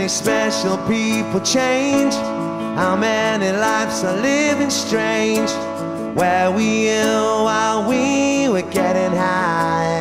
many special people change? How many lives are living strange? Where were you while we were getting high?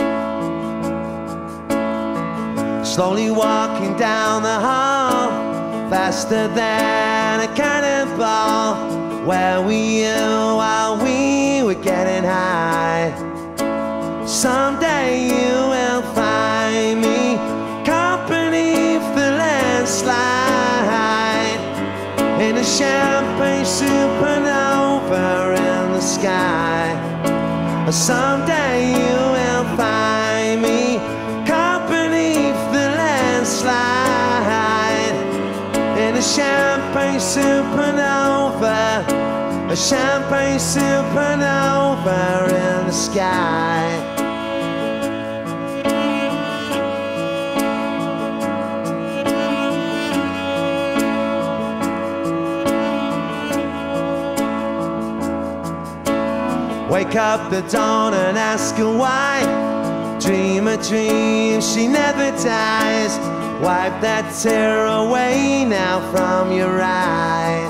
Slowly walking down the hall, faster than a cannonball. Where were you while we were getting high? Someday you will find me caught beneath the landslide, in a champagne supernova in the sky. Someday you will find me caught beneath the landslide, in a champagne supernova, a champagne supernova in the sky. Wake up the dawn and ask her why. Dream a dream, she never dies. Wipe that tear away now from your eye.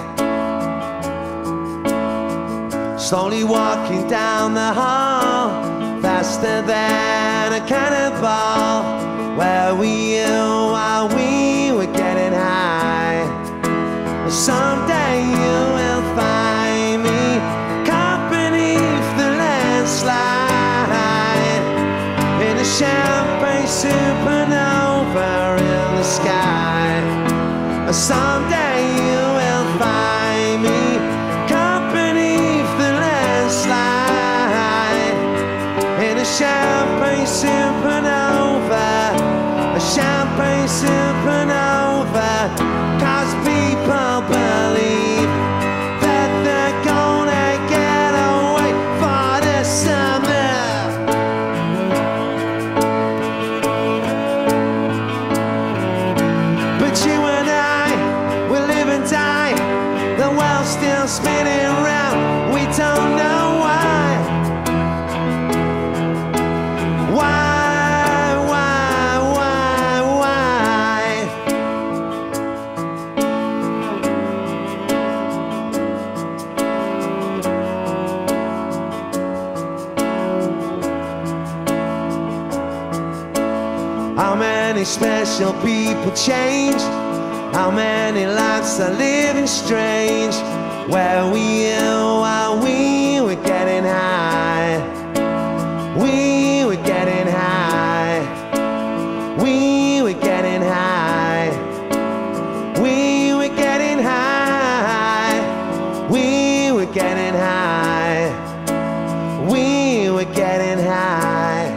Slowly walking down the hall, faster than a cannonball. Where were you while we were getting high? Someday you will find me caught beneath the landslide, in a champagne supernova in the sky. Someday you will find me caught beneath the landslide, in a champagne supernova, a champagne supernova. 'Cause people believe that they're gonna get away for the summer. But you and I will live and die, the world's still spinning round, we don't know why. Why? How many special people change? How many lives are living strange? Where were you while we were getting high? We were getting high. We were getting high. We were getting high. We were getting high. We were getting high.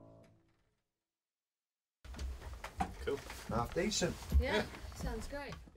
Cool. Half decent. Yeah, sounds great.